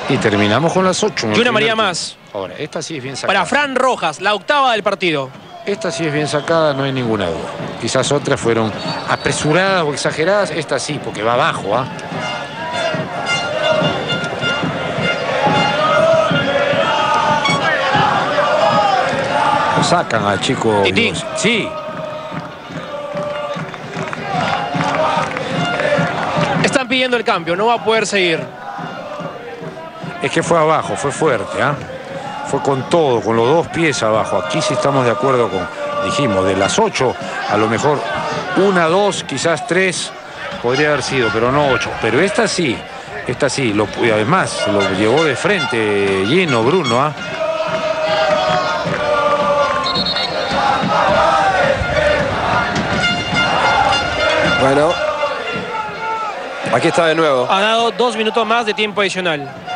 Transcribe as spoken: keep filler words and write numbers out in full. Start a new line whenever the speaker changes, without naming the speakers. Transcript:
Y terminamos con las ocho.
Y una María más.
Ahora, esta sí es bien sacada.
Para Fran Rojas, la octava del partido.
Esta sí es bien sacada, no hay ninguna duda. Quizás otras fueron apresuradas o exageradas. Esta sí, porque va abajo, ¿ah? Lo sacan al chico.
Titín.
Sí.
Están pidiendo el cambio, no va a poder seguir.
Es que fue abajo, fue fuerte, ¿ah? Fue con todo, con los dos pies abajo. Aquí sí estamos de acuerdo con, dijimos, de las ocho, a lo mejor una, dos, quizás tres, podría haber sido, pero no ocho. Pero esta sí, esta sí, lo, y además lo llevó de frente lleno Bruno, ¿ah?
Bueno, aquí está de nuevo.
Ha dado dos minutos más de tiempo adicional.